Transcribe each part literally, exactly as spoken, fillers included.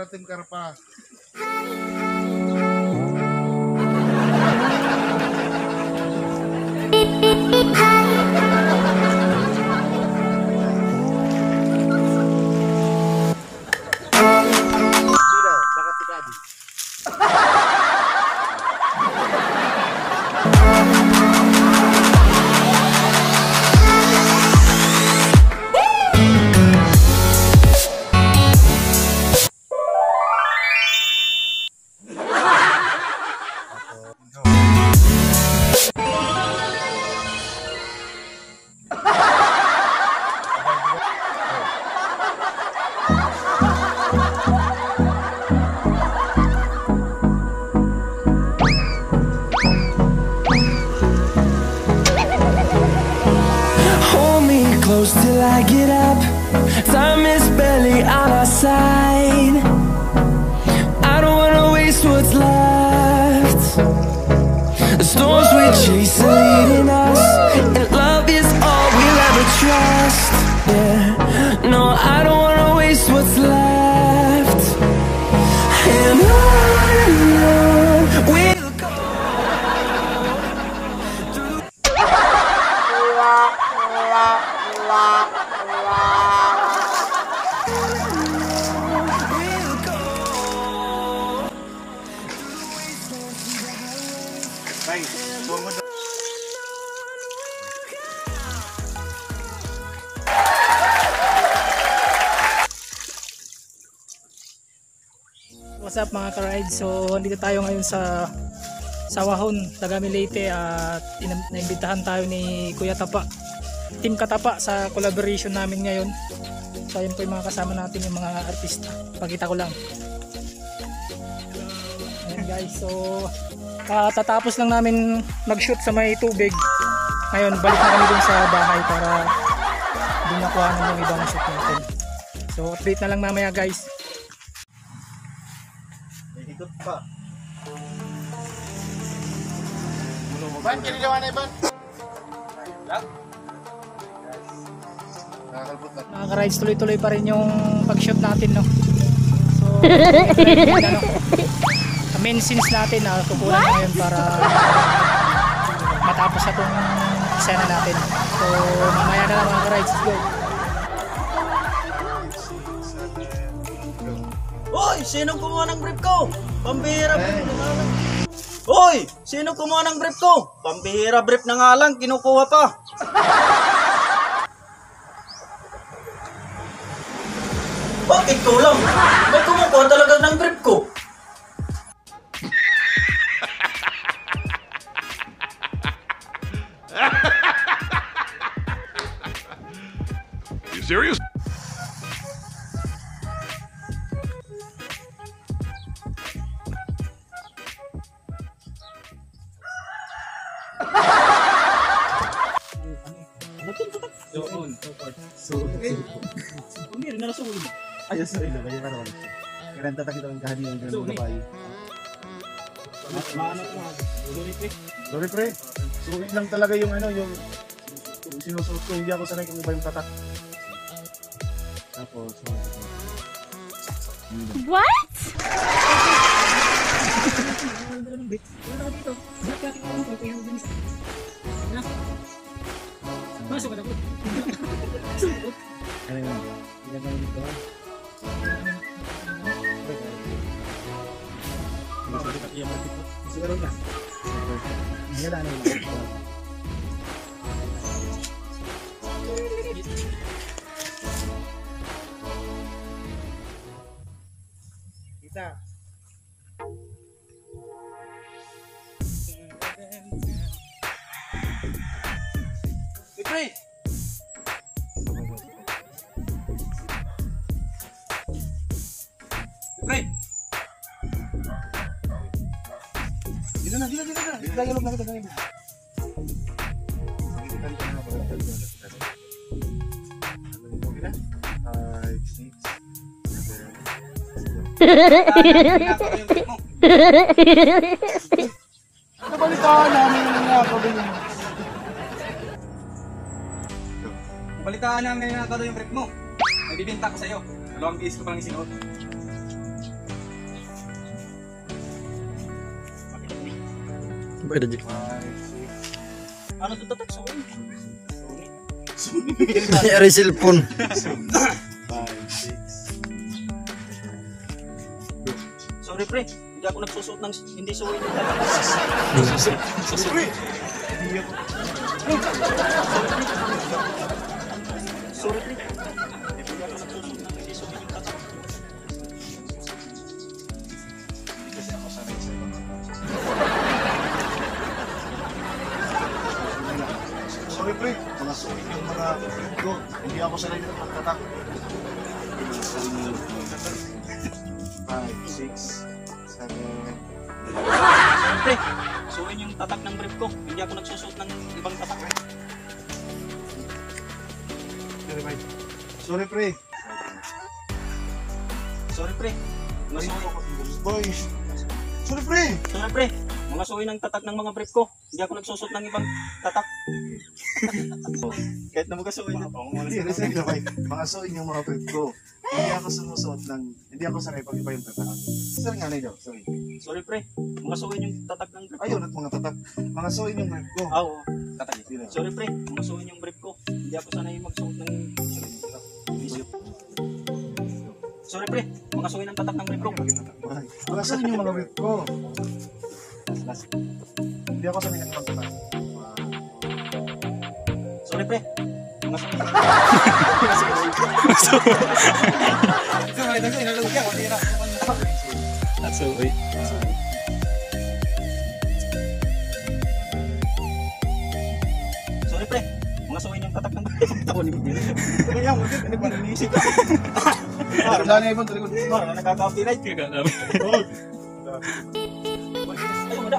para Team Karpa. Tidak, nakatikadi. Close till I get up. Time is barely on our side. I don't wanna waste what's left. The storms we chase are leading us, and love is all we'll ever trust. Yeah, no, I don't wanna waste what's left. And on and on we'll go. Baik, buang mo. What's up mga ka-ride? So dito tayo ngayon sa Sawahon, Tagami Leyte at naimbitahan tayo ni Kuya Tapa, Team Katapa sa collaboration namin ngayon. So ayun po yung mga kasama natin, yung mga artista. Pakita ko lang. Ayan guys, so katatapos lang namin mag-shoot sa may tubig. Ngayon balik na kami dun sa bahay para dun nakuha na yung ibang shoot natin. So update na lang mamaya guys. Ikot pa. Ban, kini daw na ban. Lag. Nakakalbot na. Mga ka-rides, tuloy-tuloy pa rin yung pag-shoot natin, no. So ano, main scenes natin na kukulan na ngayon para matapos na itong eksena natin. So mamaya na lang mga ka-rides, let's go. Hoy! Sinong kumuha ng brief ko? Pambihira brief na nga lang. Hoy! Sinong kumuha ng brief ko? Pambihira brief na nga lang, kinukuha pa. Bakit ko lang? May kumukuha talaga ng brief ko. Are you serious? Ayos na ilo, kaya naman. Kailan tatakita ang kahaniyan ng mga babae. Sorry pre, sulit lang talaga yung ano, yung sinusuot ko, hindi ako sanay kung iba yung tatak. Tapos, what? Masuk ka na po. ano yun? Hindi naman dito. Siguro na. Hindi na ano yun. Kita. Pre! Pre! Dito na, dito, dito na. Dito tayo lang nakita ganyan. five, six, seven, Nabalitaan namin yung nakakabili niya. Balitaan namin na nakakalo yung brief mo. Nagbibinta ko sa'yo. Dalawang biis ko pang isinuot. Pwede dyan. Ano to tatak sa ulo? Nangyari cellphone. five, six. Sorry pre, hindi ako nagsusuot ng hindi suwi ng tatak. Pre! Hindi ako. Sorry pre. Hindi ako nagsusuot ng hindi suwi ng tatak. Hindi kasi ako sanay sa ibang tatak. Sorry pre, mga sulit yung mga friend ko. Hindi ako sanay sa pagtatak. five, six, seven. Pre, suwi yung tatak ng brief ko. Hindi ako nagsusuot ng ibang tatak. Sorry pre. Sorry pre. Mga suwi. Boys. Sorry pre. Sorry pre. Mga suwi ng tatak ng mga brief ko. Hindi ako nagsusuot ng ibang tatak. Kahit na magkasuwi na. Hindi, resign na kayo. Mga suin yung mga friend ko. Hindi ako sumusuot ng, hindi ako sanay pag iba yung tatak. Sorry nga na daw, sorry. Sorry pre. Mga suwi yung tatak ng brief ko. Ayun at mga tatak. Mga suin yung friend ko. Ah, oo. Tatak. Sorry pre. Mga suwi yung brief ko. Hindi ako sanay magsuot ng isip. Sorry pre. Mga suwi ng tatak ng brief ko. Mga suin yung mga friend ko. Hindi ako sanay ng tatak. Sorry pre. Mga suwi. That's so wait. Sorry pre. Mga suwi yung tatak ng brief ko. Ako ni Bidil. Kaya mo din. Ano ba nanisip? Parang sana ibon tuloy ko. Parang nakaka-copyright. Kaya namin. Ay, wala.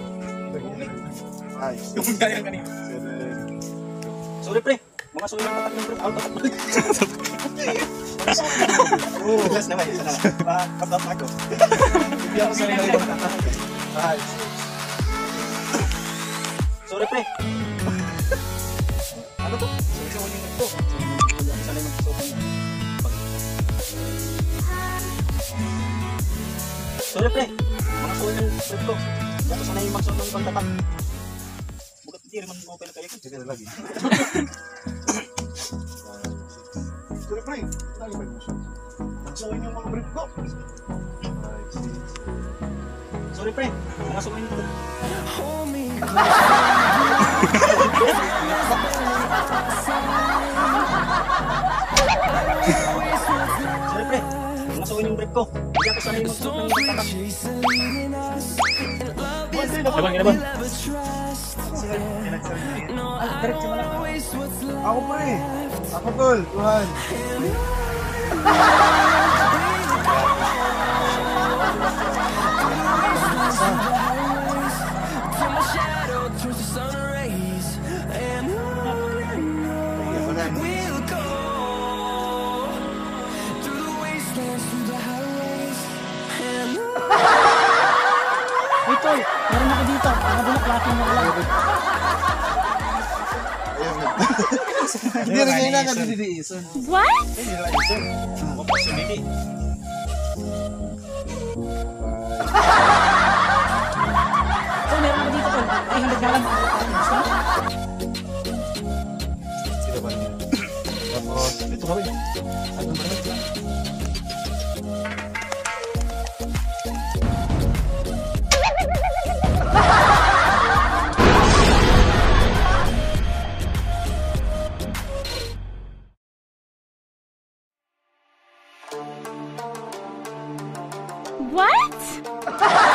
Ay, Yung kaya kanina. Sorry pre. Mga suwi yung tatak ng brief. Out of oh, Last naman, isa naman. Pakatap ako. hindi ako sanay ng ibang tatak. Ay, Sorry pre. Ano to? Sorry sa uling ito. Sanay magsusukan. Sorry pre. Mga suwi yung brief ko. Hindi ako sanay magsuot ng ibang tatak. Bukat hindi naman mo pala kayo. sige na lagi. Sorry pre, lagi ba yung suin? Mga suin yung mga friend ko. Five, six. Sorry pre. Mga suwi yung Hold me Sorry pre. Mga suwi yung brief ko. Hindi ako sanay magsuot ng ibang tatak. chasing leading us in love is Abang, all abang. we'll ever trust. No, I Direct sa don't malaki. wanna waste what's left. Ako pre. Ako tol, Tuhan. Till my shadow turns to sun rays, and on we'll go through the wastelands, through the highways, and on. Ito, meron ako dito. Mga bulaklaking na lang. Hindi rin kailangan didiliisan. What? Opportunity. So, meron ako dito. three hundred na lang. Gusto mo? Sino ba niya? Tapos, ito kami. Ano ba ito? What?